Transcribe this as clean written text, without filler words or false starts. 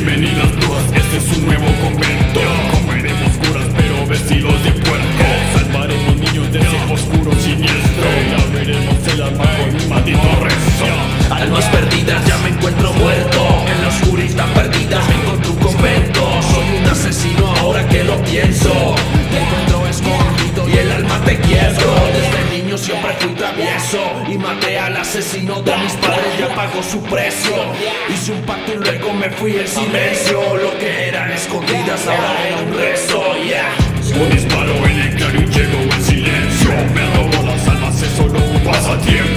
bienvenidas todas, este es un nuevo convento. Comeremos curas pero vestidos de puerco. Salvaremos niños de ese oscuro siniestro. Ya veremos el alma con un maldito rezo. Almas perdidas, ya me encuentro muerto. En la oscuridad perdida me encuentro un convento. Soy un asesino ahora que lo pienso. Te encuentro escondido y el alma te quiebro. Desde niño siempre fui travieso y maté al asesino de mis padres, ya pagó su precio. Hice un pacto y luego me fui en silencio. Lo que eran escondidas ahora era un rezo, yeah. Un disparo en el claro y llegó el silencio. Me robó las almas, es solo un pasatiempo.